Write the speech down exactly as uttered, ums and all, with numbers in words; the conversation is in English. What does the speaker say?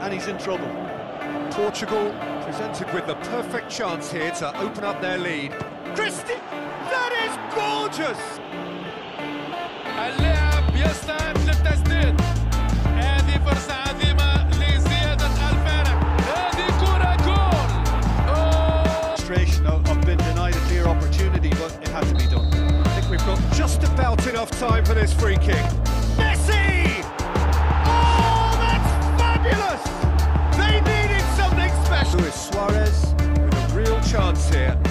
and he's in trouble. Portugal presented with the perfect chance here to open up their lead. Christie, that is gorgeous! اللاعب يستعد للتسديد. هذه فرصة عظيمة لزيادة الفارق. هذه كرة جول. Frustration of, of been denied a clear opportunity, but it had to be done. I think we've got just about enough time for this free kick. Messi! Oh, that's fabulous! They needed something special. Luis Suarez with a real chance here.